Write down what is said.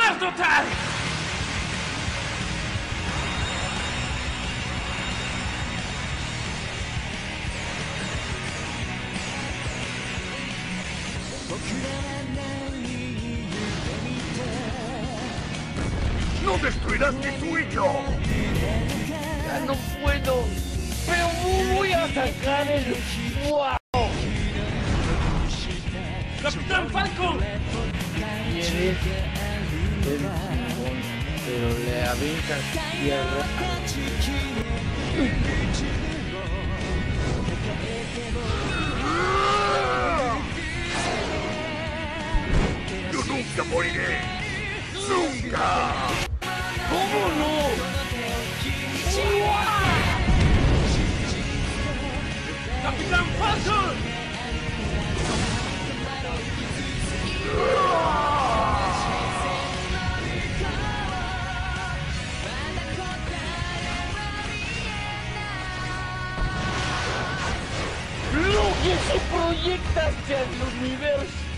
total! ¡No destruirás mi sueño! Ya no puedo, pero voy a sacar el fuego. ¡Capitán Falcon! Quieres el timón, pero le avientas tierra. ¡Yo nunca moriré! ¡Nunca! ¿Cómo no? ¡Capitán Falcon! Lo que se proyecta hacia el universo.